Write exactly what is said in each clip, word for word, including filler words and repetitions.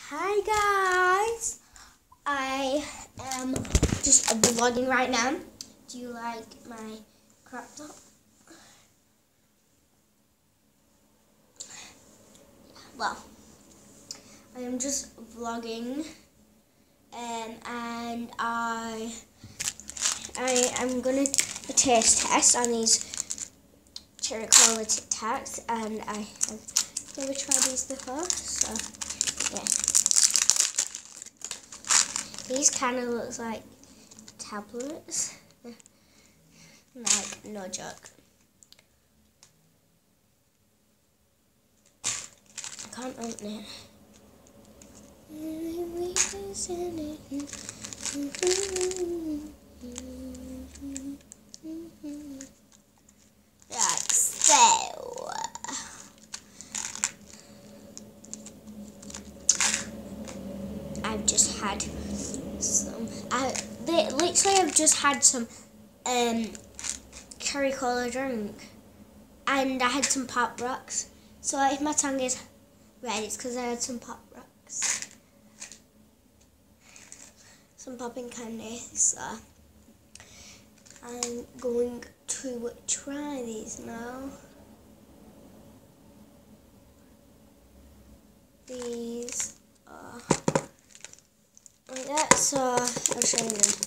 Hi guys, I am just vlogging right now. Do you like my crop top? Well, I am just vlogging um, and I I am gonna taste test on these cherry cola Tic Tacs, and I have never tried these before, so yeah. These kind of looks like tablets. Like, no joke. I can't open it. Right, so I've just had some. I they, literally I've just had some um cherry cola drink, and I had some Pop Rocks. So if my tongue is red, it's because I had some Pop Rocks, some popping candy. So I'm going to try these now. These are like that, so I'll show you them.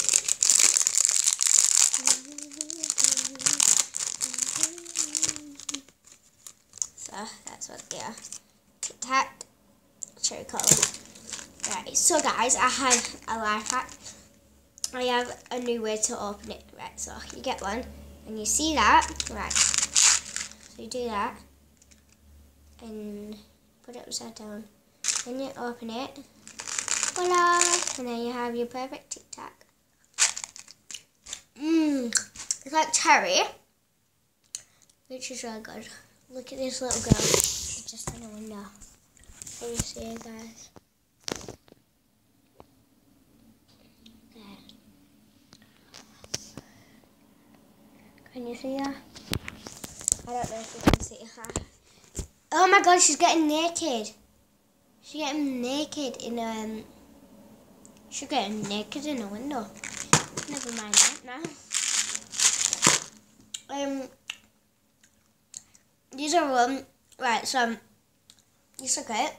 So that's what they are. Tic Tac, cherry cola. Right, so guys, I have a life hack. I have a new way to open it. Right, so you get one, and you see that, right, so you do that, and put it upside down. Then you open it, voila, and then you have your perfect Tic Tac. Mmm, it's like cherry, which is really good. Look at this little girl, she's just in the window. Can you see it, guys? There. Can you see her? I don't know if you can see her. Oh my god, she's getting naked. She's getting naked in um. She's getting naked in a window. Never mind that now. Um, these are um right. So these are great.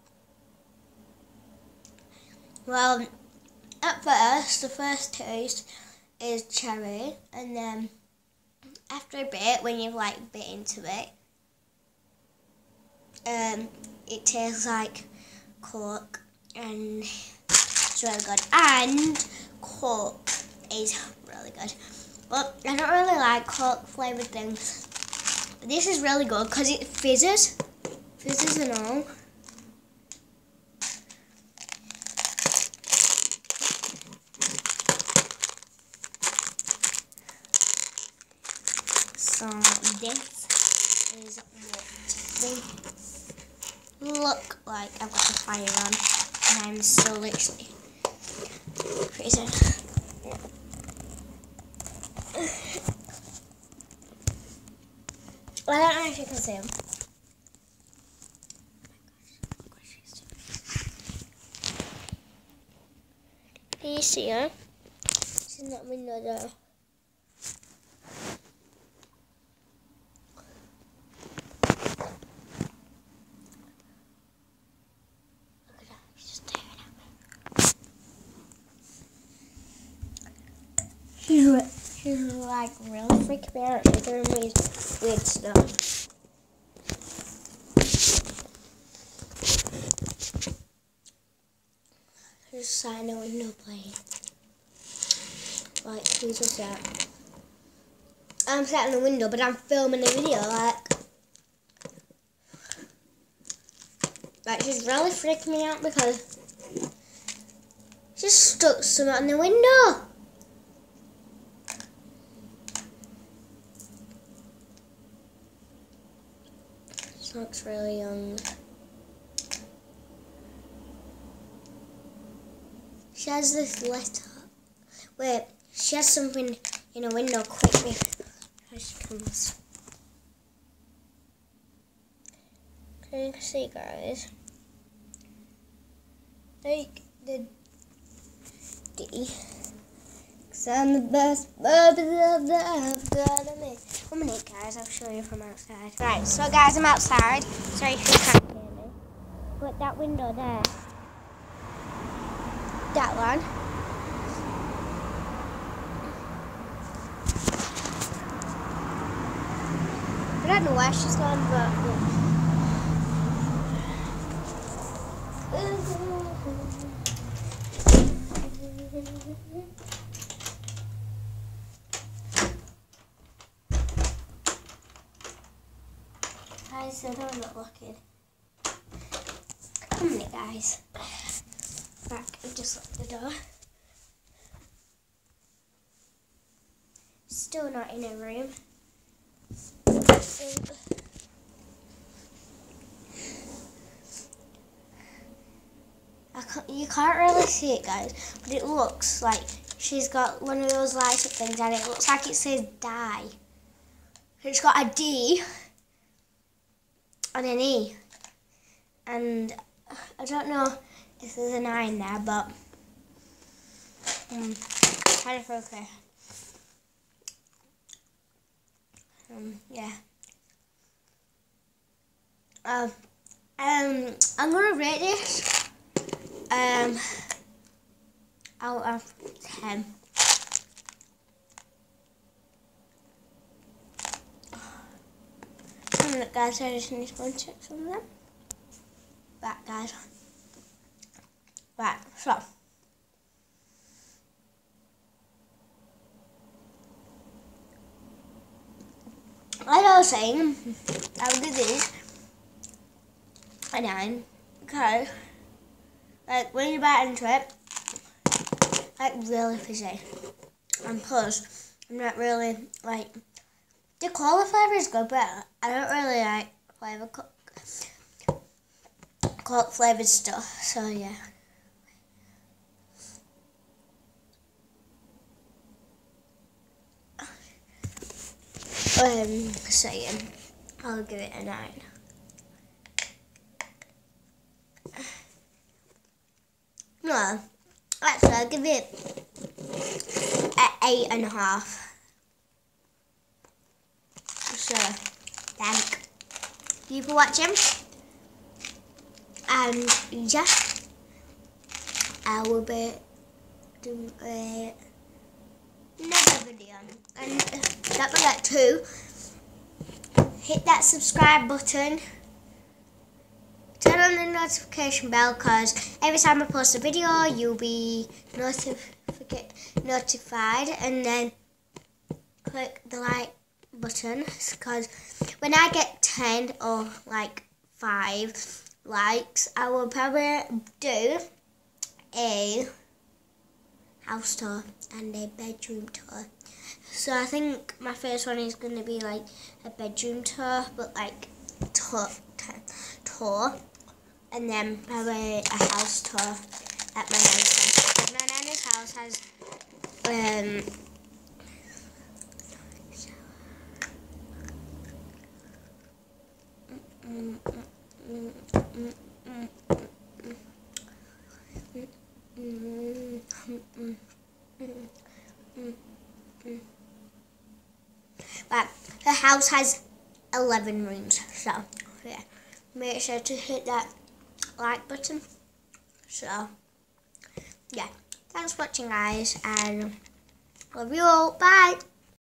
Well, at first, the first taste is cherry, and then after a bit, when you've like bit into it, um, it tastes like Coke, and it's really good. And Coke is really good. But I don't really like Coke flavoured things. This is really good because it fizzes, fizzes and all. So this is what they look like. I've got the fire on, and I'm so literally freezing. Well, I don't know if you can see them. Can you see her? She's in that window there. Look at her, she's just staring at me. She's, she's like really freaking me out. She's doing weird, weird stuff. There's a sign in the window playing. Like, who's just that? I'm sat in the window, but I'm filming a video, like. Like, she's really freaking me out because she's stuck something in the window. She looks really young. She has this letter. Wait, she has something in a window. Quickly, here she comes. Can you see, guys? take the D. Cause I'm the best baby that I've got me. One minute, guys, I'll show you from outside. Right, so guys, I'm outside. Sorry if you can't hear me. But that window there, that one. I don't know where she's gone, but. Guys, I don't look looking. Come on, guys. Back, I just locked the door. Still not in a room. I can't, you can't really see it, guys, but it looks like she's got one of those light up things, and it looks like it says die. It's got a D and an E, and I don't know if there's an I in there, but um, kind of okay. Um, yeah. Um, um, I'm gonna rate this um out of ten. Look, guys, I just need to go and check some of them. Right, guys. Right, so. Like I was saying, I will do this a nine because, like, when you bite into it, like, really fizzy. And plus, I'm not really, like, the cola flavour is good, but I don't really like flavour coke, coke flavoured stuff, so yeah. Um, so yeah, I'll give it a nine. No, actually I'll give it an eight and a half. So, thank you for watching, and yeah, I will be doing a another video, and that was like two. Hit that subscribe button, turn on the notification bell, because every time I post a video you'll be notif notified, and then click the like button, because when I get ten or like five likes, I will probably do a house tour and a bedroom tour. So I think my first one is going to be like a bedroom tour, but like tour, tour, and then probably a house tour at my nanny's house. My nanny's house has um mm, mm, mm, mm, mm, mm, mm, mm, mm, mm, mm. But the house has eleven rooms, so yeah, make sure to hit that like button. So yeah, thanks for watching, guys, and love you all. Bye.